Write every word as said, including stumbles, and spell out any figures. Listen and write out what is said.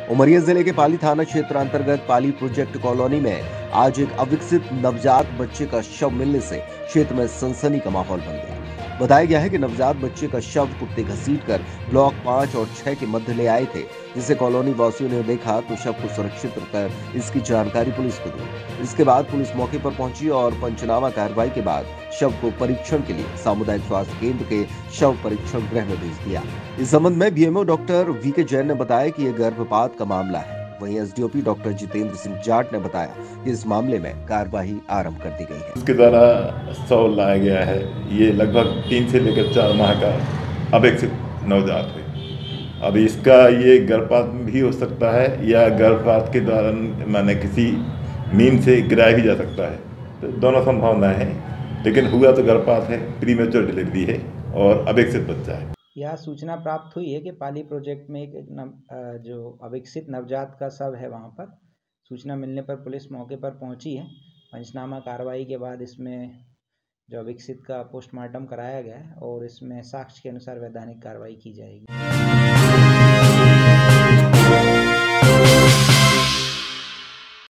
उमरिया जिले के पाली थाना क्षेत्र अंतर्गत पाली प्रोजेक्ट कॉलोनी में आज एक अविकसित नवजात बच्चे का शव मिलने से क्षेत्र में सनसनी का माहौल बन गया। बताया गया है कि नवजात बच्चे का शव कुत्ते घसीटकर ब्लॉक पाँच और छह के मध्य ले आए थे, जिसे कॉलोनी वासियों ने देखा तो शव को सुरक्षित कर इसकी जानकारी पुलिस को दी। इसके बाद पुलिस मौके पर पहुंची और पंचनामा कार्रवाई के बाद शव को परीक्षण के लिए सामुदायिक स्वास्थ्य केंद्र के शव परीक्षण गृह में भेज दिया। इस संबंध में बीएमओ डॉक्टर वी के जैन ने बताया कि यह गर्भपात का मामला है। वहीं एसडीओपी डॉक्टर जितेंद्र सिंह जाट ने बताया कि इस मामले में कार्यवाही आरंभ कर दी गई है। उसके द्वारा शव लाया गया है। ये लगभग तीन से लेकर चार माह का अविकसित नवजात है। अब इसका ये गर्भपात भी हो सकता है या गर्भपात के दौरान माने किसी मीन से गिराया भी जा सकता है, तो दोनों संभावनाएं हैं। लेकिन हुआ तो गर्भपात है, प्रीमेच्योर डिलीवरी है और अविकसित बच्चा है। यह सूचना प्राप्त हुई है कि पाली प्रोजेक्ट में एक नव, जो अविकसित नवजात का शव है, वहां पर सूचना मिलने पर पुलिस मौके पर पहुंची है। पंचनामा कार्रवाई के बाद इसमें जो अविकसित का पोस्टमार्टम कराया गया है और इसमें साक्ष्य के अनुसार वैधानिक कार्रवाई की जाएगी।